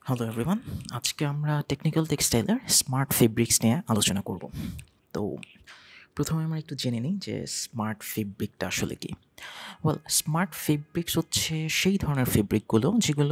Hello everyone, আজকে আমরা technical টেক্সটাইলের smart fabrics নিয়ে আলোচনা করব। তো প্রথমে আমরা একটু জেনে নিই যে স্মার্ট ফেব্রিকটা আসলে কি। স্মার্ট ফেব্রিক্স হচ্ছে সেই ধরনের ফেব্রিকগুলো যেগুলো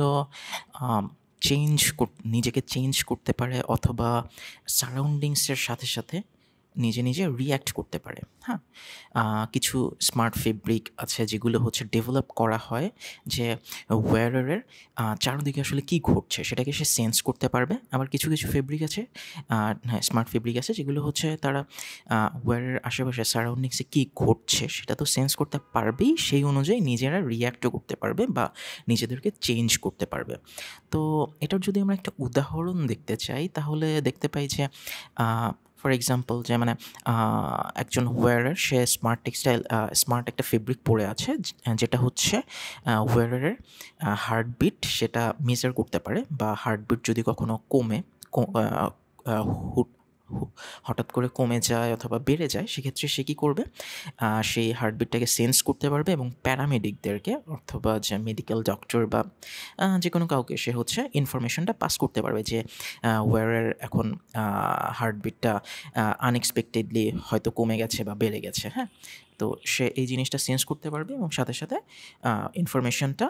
নিজেকে চেঞ্জ করতে পারে অথবা সারাউন্ডিংসের সাথে সাথে নিজে নিজে রিয়্যাক্ট করতে পারে। হ্যাঁ, কিছু স্মার্ট ফেব্রিক আছে যেগুলো হচ্ছে ডেভেলপ করা হয় যে ওয়্যারারের চারদিকে আসলে কী ঘটছে সেটাকে সে সেন্স করতে পারবে। আবার কিছু কিছু ফেব্রিক আছে, হ্যাঁ, স্মার্ট ফেব্রিক আছে যেগুলো হচ্ছে তারা ওয়্যারের আশেপাশে সারাউন্ডিংসে কী ঘটছে সেটা তো সেন্স করতে পারবেই, সেই অনুযায়ী নিজেরা রিয়্যাক্টও করতে পারবে বা নিজেদেরকে চেঞ্জ করতে পারবে। তো এটার যদি আমরা একটা উদাহরণ দেখতে চাই তাহলে দেখতে পাই যে ফর এক্সাম্পল যে মানে একজন ওয়্যারার সে স্মার্ট একটা ফেব্রিক পরে আছে যেটা হচ্ছে ওয়্যারারের হার্টবিট সেটা মেজার করতে পারে, বা হার্টবিট যদি কখনো কমে ক- আহ, আহ, হুট হঠাৎ করে কমে যায় অথবা বেড়ে যায়, সেক্ষেত্রে সে কী করবে, সেই হার্টবিটটাকে সেন্স করতে পারবে এবং প্যারামেডিকদেরকে অথবা যে মেডিকেল ডক্টর বা যে কোনো কাউকে সে হচ্ছে ইনফরমেশনটা পাস করতে পারবে যে ওয়্যারের এখন হার্টবিটটা আনএক্সপেক্টেডলি হয়তো কমে গেছে বা বেড়ে গেছে। হ্যাঁ, তো সে এই জিনিসটা সেন্স করতে পারবে এবং সাথে সাথে ইনফরমেশনটা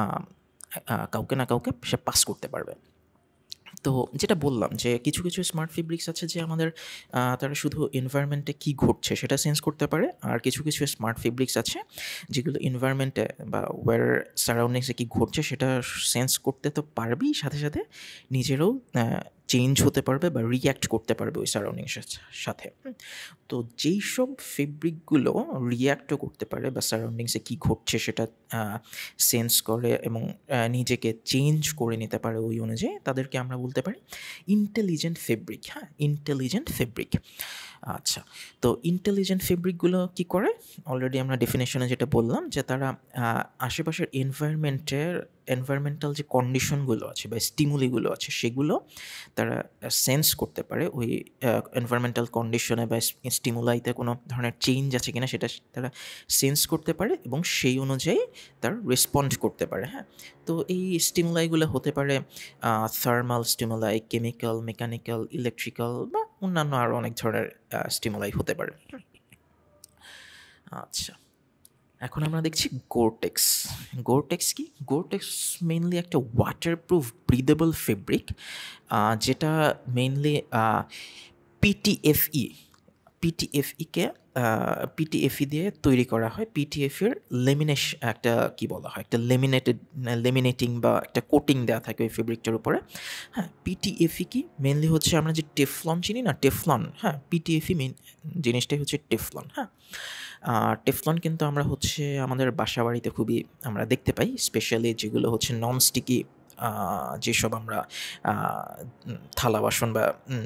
কাউকে না কাউকে সে পাস করতে পারবে। তো যেটা বললাম যে কিছু কিছু স্মার্ট ফেব্রিক্স আছে যে আমাদের তারা শুধু এনভায়রনমেন্টে কী ঘটছে সেটা সেন্স করতে পারে, আর কিছু কিছু স্মার্ট ফেব্রিক্স আছে যেগুলো এনভায়রনমেন্টে বা ওয়ার সারাউন্ডিংসে কী ঘটছে সেটা সেন্স করতে তো পারবেই, সাথে সাথে নিজেরাও চেঞ্জ হতে পারবে বা রিয়্যাক্ট করতে পারবে ওই সারাউন্ডিংসের সাথে। তো যেই সব ফেব্রিকগুলো রিয়্যাক্টও করতে পারে বা সারাউন্ডিংসে কী ঘটছে সেটা সেন্স করে এবং নিজেকে চেঞ্জ করে নিতে পারে ওই অনুযায়ী, তাদেরকে আমরা বলতে পারি ইন্টেলিজেন্ট ফেব্রিক। হ্যাঁ, ইন্টেলিজেন্ট ফেব্রিক। আচ্ছা, তো ইন্টেলিজেন্ট ফেব্রিকগুলো কী করে? অলরেডি আমরা ডেফিনেশনে যেটা বললাম যে তারা আশেপাশের এনভায়রনমেন্টাল যে কন্ডিশনগুলো আছে বা স্টিমুলিগুলো আছে সেগুলো তারা সেন্স করতে পারে। ওই এনভায়রনমেন্টাল কন্ডিশনে বা স্টিমুলাইতে কোনো ধরনের চেঞ্জ আছে কিনা সেটা তারা সেন্স করতে পারে এবং সেই অনুযায়ী তারা রেসপন্ড করতে পারে। হ্যাঁ, তো এই স্টিমুলাইগুলো হতে পারে thermal stimuli, chemical, mechanical, electrical বা অন্যান্য আরও অনেক ধরনের স্টিমুলাই হতে পারে। আচ্ছা, এখন আমরা দেখছি গোরটেক্স। গোরটেক্স কি? গোরটেক্স মেইনলি একটা ওয়াটারপ্রুফ ব্রিদেবল ফেব্রিক, যেটা মেইনলি পিটিএফই পিটিএফইকে পিটিএফই দিয়ে তৈরি করা হয়। পিটিএফের একটা কি বলা হয়, একটা লেমিনেটিং বা একটা কোটিং দেওয়া থাকে ওই ফেব্রিকটার উপরে। হ্যাঁ, পিটিএফই কি মেনলি হচ্ছে আমরা যে টেফলন চিনি না, টেফলন। হ্যাঁ, পিটিএফই মেন জিনিসটাই হচ্ছে টেফলন। হ্যাঁ, টেফলন কিন্তু আমরা হচ্ছে আমাদের বাসা বাড়িতে খুবই আমরা দেখতে পাই, স্পেশালি যেগুলো হচ্ছে নন স্টিকি, যেসব আমরা থালা বাসন বা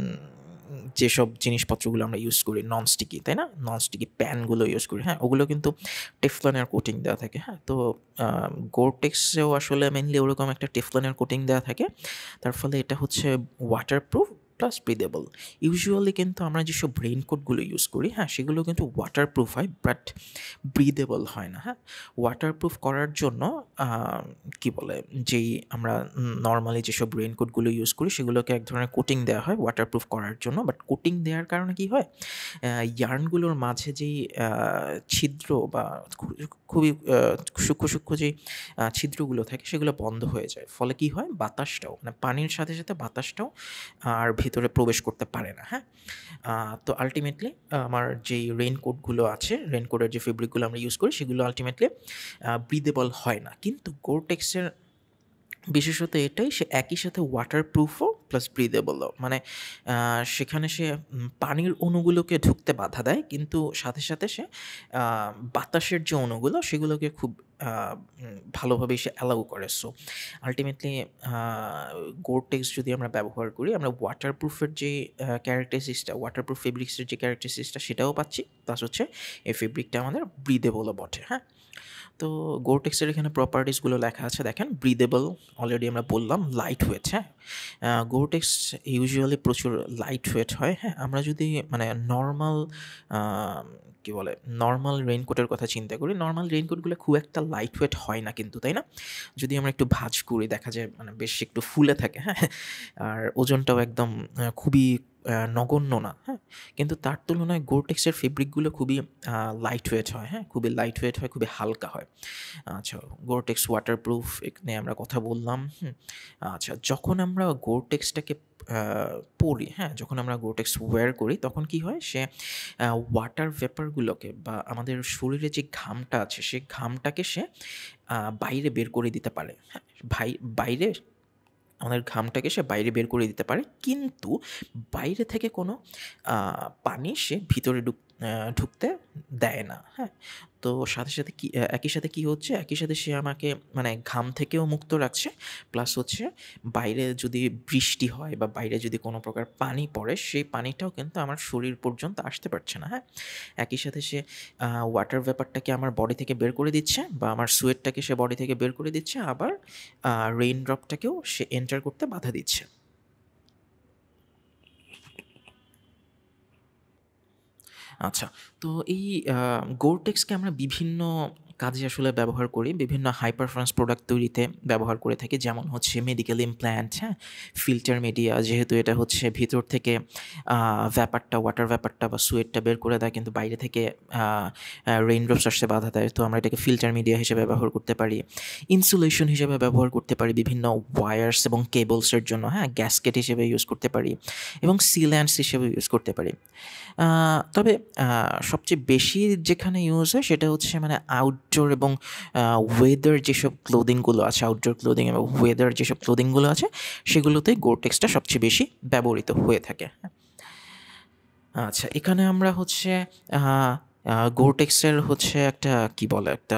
যেসব জিনিসপত্রগুলো আমরা ইউজ করি নন স্টিকি, তাই না? নন স্টিকি প্যানগুলো ইউজ করি, হ্যাঁ, ওগুলো কিন্তু টেফলনের কোটিং দেওয়া থাকে। হ্যাঁ, তো গোরটেক্সেও আসলে মেনলি ওরকম একটা টেফলনের কোটিং দেওয়া থাকে। তার ফলে এটা হচ্ছে ওয়াটারপ্রুফ প্লাস ব্রিদেবল। ইউজুয়ালি কিন্তু আমরা যেসব রেইনকোটগুলো ইউজ করি, হ্যাঁ, সেগুলো কিন্তু ওয়াটারপ্রুফ হয় বাট ব্রিদেবল হয় না। হ্যাঁ, ওয়াটারপ্রুফ করার জন্য কি বলে, যেই আমরা নর্মালি যেসব রেইনকোটগুলো ইউজ করি সেগুলোকে এক ধরনের কোটিং দেওয়া হয় ওয়াটারপ্রুফ করার জন্য। বাট কোটিং দেওয়ার কারণে কি হয়, ইয়ার্নগুলোর মাঝে যেই ছিদ্র বা খুবই সূক্ষ্ম সূক্ষ্ম যেই ছিদ্রগুলো থাকে সেগুলো বন্ধ হয়ে যায়। ফলে কি হয়, বাতাসটাও মানে পানির সাথে সাথে বাতাসটাও আর ভিতরে প্রবেশ করতে পারে না। হ্যাঁ, তো আলটিমেটলি আমার যেই রেইনকোটগুলো আছে, রেইনকোটের যে ফেব্রিকগুলো আমরা ইউজ করি সেগুলো আলটিমেটলি ব্রিদেবল হয় না। কিন্তু গোরটেক্সের বিশেষত এটাই, সে একই সাথে ওয়াটারপ্রুফও প্লাস ব্রিদেবলও। মানে সেখানে সে পানির অণুগুলোকে ঢুকতে বাধা দেয়, কিন্তু সাথে সাথে সে বাতাসের যে অণুগুলো সেগুলোকে খুব ভালোভাবেই সে অ্যালাউ করে। সো আল্টিমেটলি গোরটেক্স যদি আমরা ব্যবহার করি, আমরা ওয়াটারপ্রুফের যে ক্যারেক্টারিস্টিক্সটা, ওয়াটারপ্রুফ ফেব্রিক্সের যে ক্যারেক্টারিস্টিক্সটা সেটাও পাচ্ছি, প্লাস হচ্ছে এই ফেব্রিকটা আমাদের ব্রিদেবলও বটে। হ্যাঁ, তো গোরটেক্সের এখানে প্রপার্টিসগুলো লেখা আছে দেখেন। ব্রিদেবল অলরেডি আমরা বললাম, লাইট ওয়েট। হ্যাঁ, গোরটেক্স ইউজুয়ালি প্রচুর লাইট ওয়েট হয়। হ্যাঁ, আমরা যদি মানে নর্মাল কি বলে নর্মাল রেইনকোটের কথা চিন্তা করি, নর্মাল রেইনকোটগুলো খুব একটা লাইট ওয়েট হয় না কিন্তু, তাই না? যদি আমরা একটু ভাঁজ করি দেখা যায় মানে বেশ একটু ফুলে থাকে, হ্যাঁ? আর ওজনটাও একদম খুবই নগণ্য না, হ্যাঁ? কিন্তু তার তুলনায় গোরটেক্সের ফেব্রিকগুলো খুবই লাইট ওয়েট হয়, হ্যাঁ? খুবই লাইট ওয়েট হয়, খুবই হালকা হয়। আচ্ছা, গোরটেক্স ওয়াটারপ্রুফ নিয়ে আমরা কথা বললাম, হুম? আচ্ছা, যখন আমরা গোরটেক্সটাকে আ পরি, হ্যাঁ? যখন আমরা গোরটেক্স ওয়্যার করি তখন কি হয়? সে ওয়াটার ভেপারগুলোকে বা আমাদের শরীরে যে ঘামটা আছে সেই ঘামটাকে সে বাইরে বের করে দিতে পারে, হ্যাঁ? বাইরে আমাদের ঘামটাকে সে বাইরে বের করে দিতে পারে। কিন্তু বাইরে থেকে কোনো পানি সে ভিতরে ঢুকতে দেয় না, হ্যাঁ? তো সাথে, সাথে কি একই সাথে কি হচ্ছে? একই সাথে সে আমাকে মানে ঘাম থেকেও মুক্ত রাখছে। প্লাস হচ্ছে বাইরে যদি বৃষ্টি হয় বা বাইরে যদি কোনো প্রকার পানি পড়ে, সেই পানিটাও কিন্তু আমার শরীর পর্যন্ত আসতে পারছে না, হ্যাঁ? একই সাথে সে ওয়াটার ভেপারটাকে আমার বডি থেকে বের করে দিচ্ছে বা আমার সোয়েটটাকে সে বডি থেকে বের করে দিচ্ছে। আবার রেইন ড্রপটাকেও সে এন্টার করতে বাধা দিচ্ছে। আচ্ছা, তো এই গোরটেক্সকে আমরা বিভিন্ন কাজে আসলে ব্যবহার করি। বিভিন্ন হাই পারফরম্যান্স প্রোডাক্ট তৈরিতে ব্যবহার করে থাকি। যেমন হচ্ছে মেডিকেল ইমপ্ল্যান্ট, হ্যাঁ? ফিল্টার মিডিয়া, যেহেতু এটা হচ্ছে ভিতর থেকে আ ওয়াটার ভ্যাপারটা বা সুয়েটটা বের করে দেয় কিন্তু বাইরে থেকে আ আ রেইনড্রপস আসতে বাধা দেয়। তো আমরা এটাকে ফিল্টার মিডিয়া হিসেবে ব্যবহার করতে পারি। ইনসুলেশন হিসেবে ব্যবহার করতে পারি বিভিন্ন ওয়্যারস এবং কেবলসের জন্য, হ্যাঁ? গ্যাসকেট হিসেবে ইউজ করতে পারি এবং সিল্যান্টস হিসেবে ইউজ করতে পারি। আ তবে আ সবচেয়ে বেশি যেখানে ইউজ হয় সেটা হচ্ছে মানে আউটডোর এবং ওয়েদার যেসব ক্লোদিংগুলো আছে, আউটডোর ক্লোদিং এবং ওয়েদার যেসব ক্লোদিংগুলো আছে সেগুলোতে গোরটেক্সটা সবচেয়ে বেশি ব্যবহৃত হয়ে থাকে। আচ্ছা, এখানে আমরা হচ্ছে আ আ গোরটেক্সের হচ্ছে একটা কি বলে একটা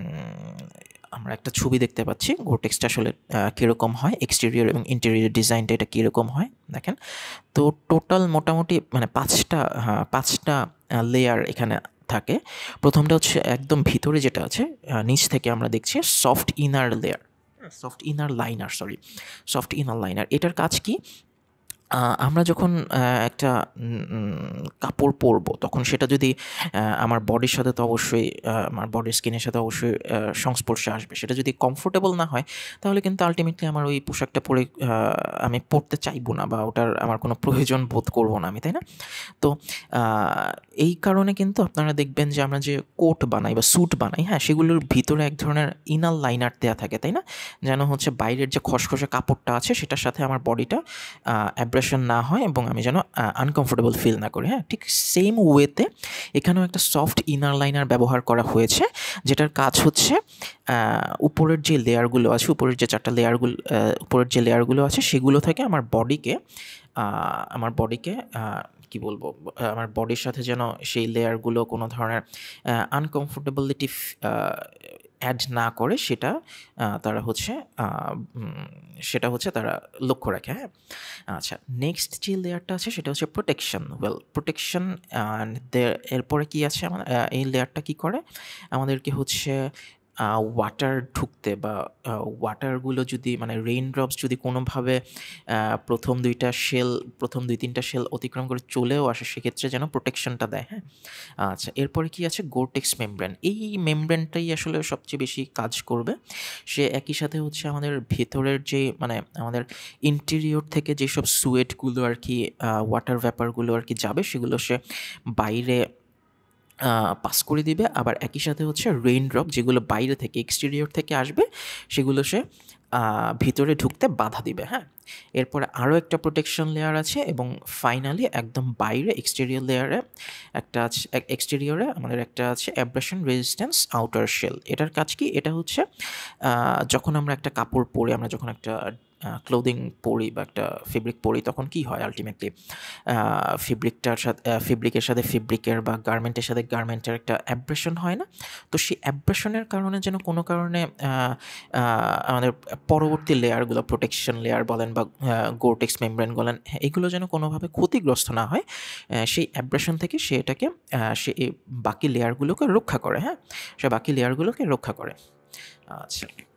আমরা একটা ছবি দেখতে পাচ্ছি। গোরটেক্সটা আসলে কিরকম হয়, এক্সটেরিয়র এবং ইন্টেরিয়র ডিজাইনটা এটা কিরকম হয় দেখেন। তো টোটাল মোটামুটি মানে ৫ টা লেয়ার এখানে থাকে। ১ম টা হচ্ছে একদম ভিতরে যেটা আছে নিচ থেকে আমরা দেখছি soft inner layer, soft inner liner sorry, soft inner liner. এটার কাজ কি? আমরা যখন একটা কাপড় পরবো তখন সেটা যদি আমার বডির সাথে তো অবশ্যই আমার বডির স্কিনের সাথে অবশ্যই সংস্পর্শে আসবে। সেটা যদি কমফোর্টেবল না হয় তাহলে কিন্তু আল্টিমেটলি আমার ওই পোশাকটা পরে আমি পরতে চাইবো না বা ওটার আমার কোনো প্রয়োজন বোধ করবো না আমি, তাই না? তো আ এই কারণে কিন্তু আপনারা দেখবেন যে আমরা যে কোট বানাই বা স্যুট বানাই, হ্যাঁ? সেগুলোর ভিতরে এক ধরনের ইনার লাইনার দেয়া থাকে, তাই না? যেন হচ্ছে বাইরের যে খসখসে কাপড়টা আছে সেটার সাথে আমার বডিটা অ্যাব্রেশন না হয় এবং আমি যেন আনকমফোর্টেবল ফিল না করি, হ্যাঁ? ঠিক সেম ওয়েতে এখানেও একটা সফট ইনার লাইনার ব্যবহার করা হয়েছে, যেটার কাজ হচ্ছে উপরের যে লেয়ারগুলো আছে, উপরের যে ৪ টা উপরের যে লেয়ারগুলো আছে সেগুলো থেকে আমার বডিকে কি বলবো? আমার বডির সাথে যেন সেই লেয়ারগুলো কোনো ধরনের আনকমফোর্টেবিলিটি আ অ্যাড না করে তারা হচ্ছে আ উম সেটা হচ্ছে তারা লক্ষ্য রাখে, হ্যাঁ? আচ্ছা, নেক্সট যে লেয়ারটা আছে সেটা হচ্ছে প্রোটেকশন। প্রোটেকশন এরপরে কি আছে এই লেয়ারটা কি করে? আমাদেরকে হচ্ছে ওয়াটার ঢুকতে বা ওয়াটারগুলো যদি মানে রেইন ড্রপস যদি কোনোভাবে আ ১ম ২-৩ টা শেল অতিক্রম করে চলেও আসে সেক্ষেত্রে যেন প্রোটেকশনটা দেয়, হ্যাঁ? আচ্ছা, এরপরে কি আছে? GoreTex membrane. এই মেমব্রেনটাই আসলে সবচেয়ে বেশি কাজ করবে। সে একই সাথে হচ্ছে আমাদের ভেতরের যে মানে আমাদের ইন্টেরিয়র থেকে যেসব সুয়েটগুলো আরকি ওয়াটার ভ্যাপারগুলো আরকি যাবে সেগুলো সে বাইরে পাস করে দিবে। আবার একই সাথে হচ্ছে রেইন ড্রপ যেগুলো বাইরে থেকে এক্সটেরিয়র থেকে আসবে সেগুলো সে ভিতরে ঢুকতে বাধা দিবে, হ্যাঁ? এরপরে আরও একটা প্রোটেকশন লেয়ার আছে এবং ফাইনালি একদম বাইরে এক্সটেরিয়রে আমাদের একটা আছে অ্যাব্রেশন রেজিস্ট্যান্স আউটার শেল। এটার কাজ কি? এটা হচ্ছে যখন আমরা একটা কাপড় পরি, আমরা যখন একটা ক্লোদিং পরি বা একটা ফেব্রিক পরি তখন কি হয় আল্টিমেটলি? ফেব্রিকের সাথে ফেব্রিকের বা গার্মেন্টের সাথে গার্মেন্টের একটা অ্যাব্রেশন হয় না? তো সেই অ্যাব্রেশনের কারণে যেন কোনো কারণে আমাদের পরবর্তী লেয়ারগুলো প্রোটেকশন লেয়ার বলেন বা গোরটেক্স মেমব্রেন বলেন, হ্যাঁ, এগুলো যেন কোনোভাবে ক্ষতিগ্রস্ত না হয়। সেই অ্যাব্রেশন থেকে সে এই বাকি লেয়ারগুলোকে রক্ষা করে, হ্যাঁ? সে বাকি লেয়ারগুলোকে রক্ষা করে। আচ্ছা।